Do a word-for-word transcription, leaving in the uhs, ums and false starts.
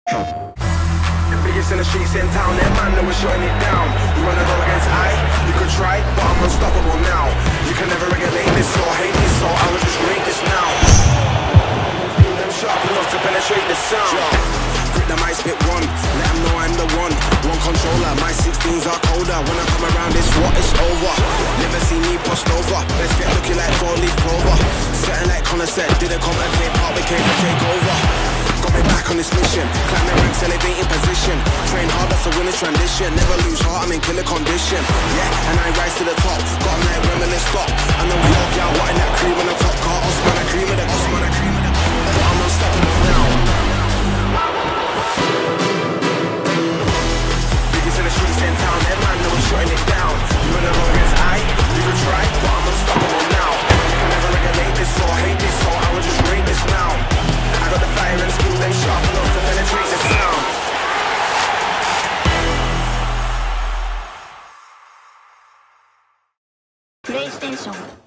The biggest in the streets in town, that man that was shutting it down. You wanna go against I? You could try, but I'm unstoppable now. You can never regulate this or hate this, so I will just rate this now. Feel them sharp enough to penetrate the sound. Grip the mic, spit one, let them know I'm the one. One controller, my sixteens are colder. When I come around, it's what, it's over. Never see me post over. Let's get looking like four-leaf clover. Setting like Connor said, didn't come and take part, we came to take over. Got me back on this mission, climb the ranks, elevating position. Train hard, that's a winner's transition. Never lose heart, I'm in killer condition. Yeah, and I rise to the top. Got them like when will it stop? And then we all get out, wanting that cream on the top car. Osman, I cream with it, Osman, I cream with it. But I'm unstoppable now. Biggest in the streets in town, that man that was shutting it down. You wanna go against I? You could try, but I'm unstoppable now. You can never regulate this or hate this, so I will just rate this now. I got the fire and skill, them sharp enough to penetrate the sound. PlayStation